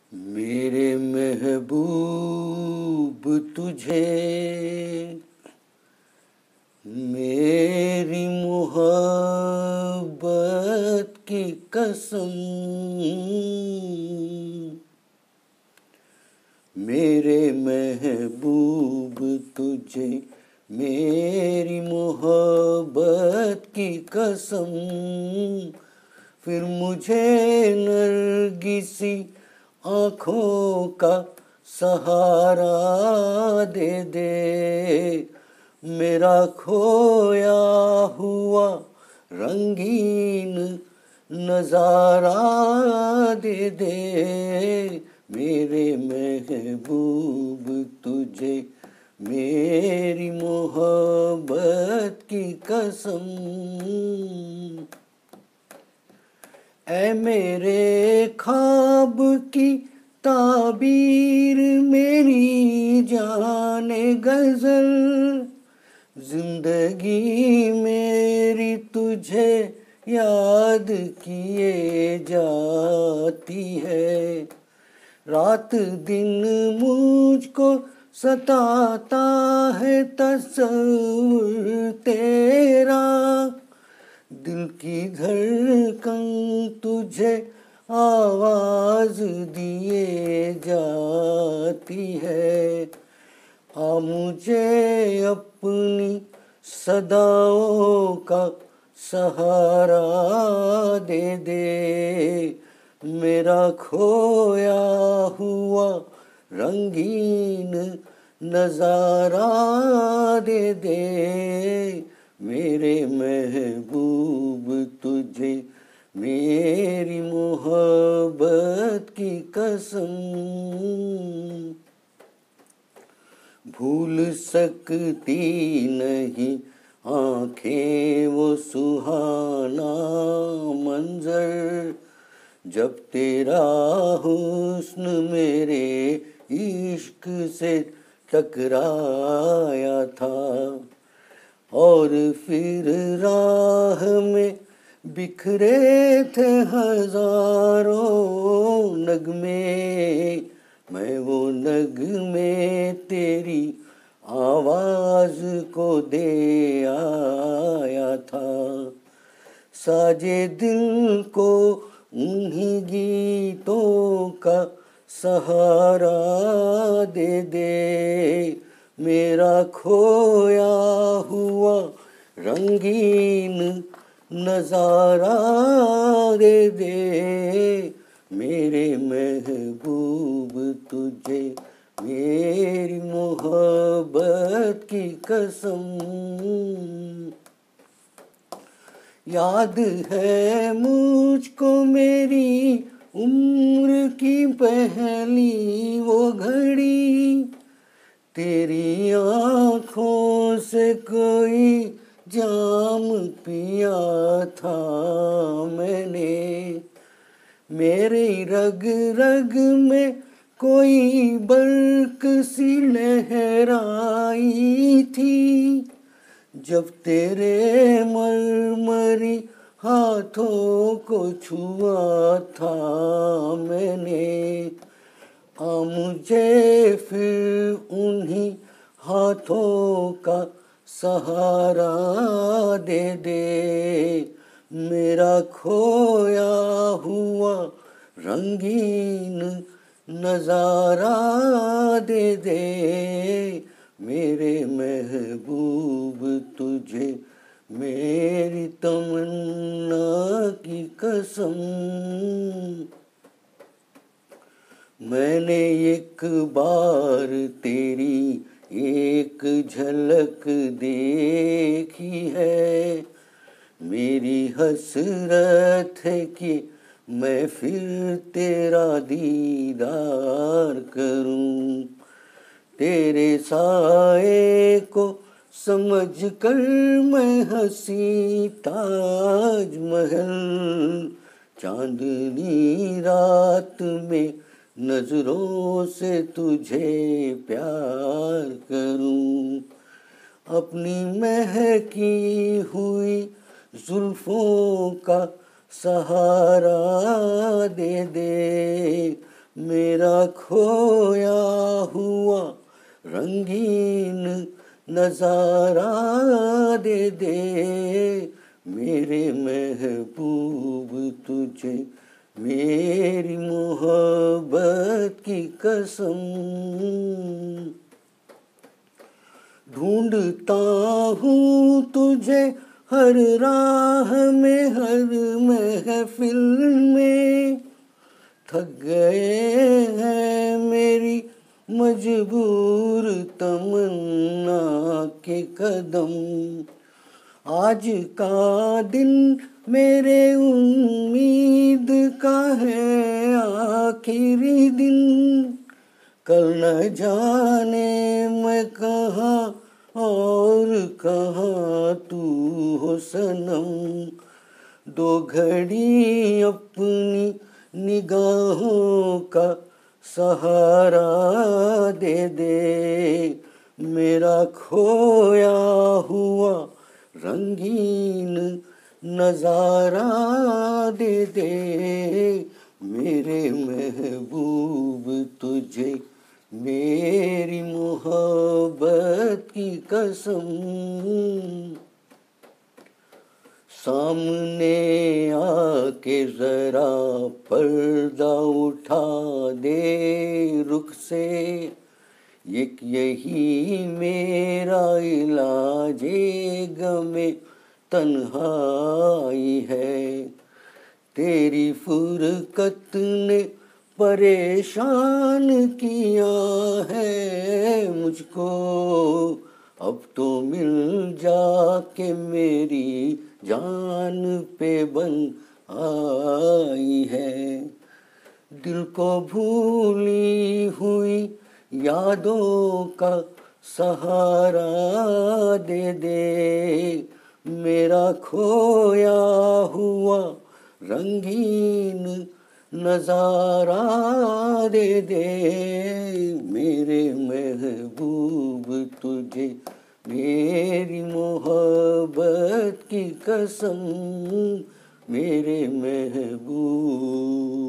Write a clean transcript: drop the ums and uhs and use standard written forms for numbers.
मेरे महबूब तुझे मेरी मोहब्बत की कसम, मेरे महबूब तुझे मेरी मोहब्बत की कसम, फिर मुझे नरगिसी आँखों का सहारा दे दे, मेरा खोया हुआ रंगीन नजारा दे दे, मेरे महबूब तुझे मेरी मोहब्बत की कसम। ऐ मेरे ख्वाब की ताबीर मेरी जाने गज़ल, जिंदगी मेरी तुझे याद किए जाती है, रात दिन मुझको सताता है तस्वीर तेरा, दिल की धड़कन तुझे आवाज दिए जाती है, आ मुझे अपनी सदाओं का सहारा दे दे, मेरा खोया हुआ रंगीन नजारा दे दे, मेरे महबूब तुझे मेरी मोहब्बत की कसम। भूल सकती नहीं आँखें वो सुहाना मंजर, जब तेरा हुस्न मेरे इश्क से टकराया था, और फिर राह में बिखरे थे हजारों नगमे, मैं वो नगमे तेरी आवाज को दे आया था, साजे दिल को उन्हीं गीतों का सहारा दे दे, मेरा खोया हुआ रंगीन नजारा दे दे, मेरे महबूब तुझे मेरी मोहब्बत की कसम। याद है मुझको मेरी उम्र की पहली वो घड़ी, तेरी आँखों से कोई जाम पिया था मैंने, मेरी रग रग में कोई बर्क सी लहराई थी, जब तेरे मरमरी हाथों को छुआ था मैंने, आ मुझे फिर उन्हीं हाथों का सहारा दे दे, मेरा खोया हुआ रंगीन नजारा दे दे, मेरे महबूब तुझे मेरी तमन्ना की कसम। मैंने एक बार तेरी एक झलक देखी है, मेरी हसरत है कि मैं फिर तेरा दीदार करूं, तेरे साए को समझ कर मैं हंसी ताजमहल, चांदनी रात में नजरों से तुझे प्यार करूं, अपनी महकी हुई जुल्फों का सहारा दे दे, मेरा खोया हुआ रंगीन नजारा दे दे मेरे महबूब तुझे मेरी मोहब्बत की कसम। ढूंढता हूँ तुझे हर राह में हर महफिल में, थक गए हैं मेरी मजबूर तमन्ना के कदम। आज का दिन मेरे उम्मीद का है आखिरी दिन, कल न जाने मैं कहाँ और कहाँ तू हो सनम। दो घड़ी अपनी निगाहों का सहारा दे दे मेरा खोया हुआ रंगीन नजारा दे दे मेरे महबूब तुझे मेरी मोहब्बत की कसम। सामने आके जरा पर्दा उठा दे रुख से, यही मेरा इलाजे गमे तन्हाई है। तेरी फुरकत ने परेशान किया है मुझको, अब तो मिल जाके मेरी जान पे बन आई है। दिल को भूली हुई यादों का सहारा दे दे मेरा खोया हुआ रंगीन नजारा दे दे मेरे महबूब तुझे मेरी मोहब्बत की कसम मेरे महबूब।